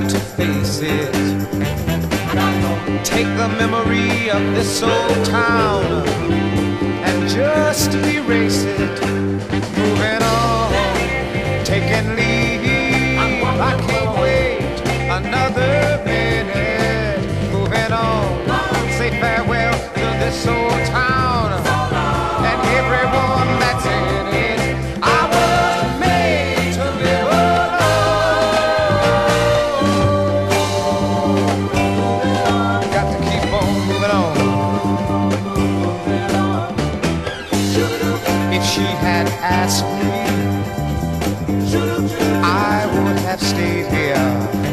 to face it. Take the memory of this old town and just erase it. Moving on, taking leave. I can't wait another minute. Moving on, say farewell to this old town and everyone that's in it. I was made to live alone. Got to keep on moving on. If she had asked me, I would have stayed here.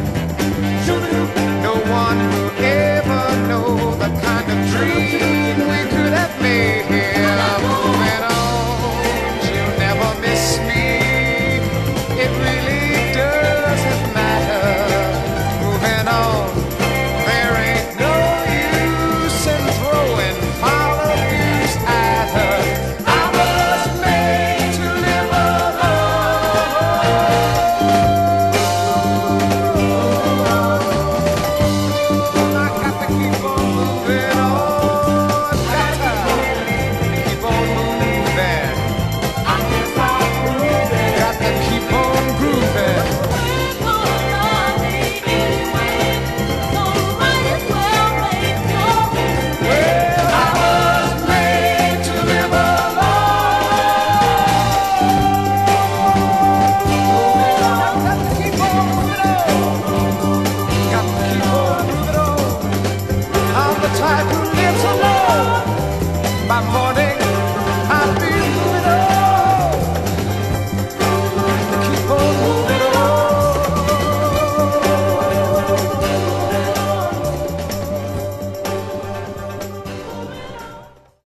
No one will ever know the kind of dream we could have made here. Moving on, she'll never miss me. It really doesn't matter. Moving on, there ain't no use in throwing foul abuse at her. I was made to live alone. I got to keep on moving on. Got to keep on moving. Got to keep on grooving. Well, I was made to live alone. Got to keep on moving on. Got to keep on moving on. I'm the type who lives alone. By morning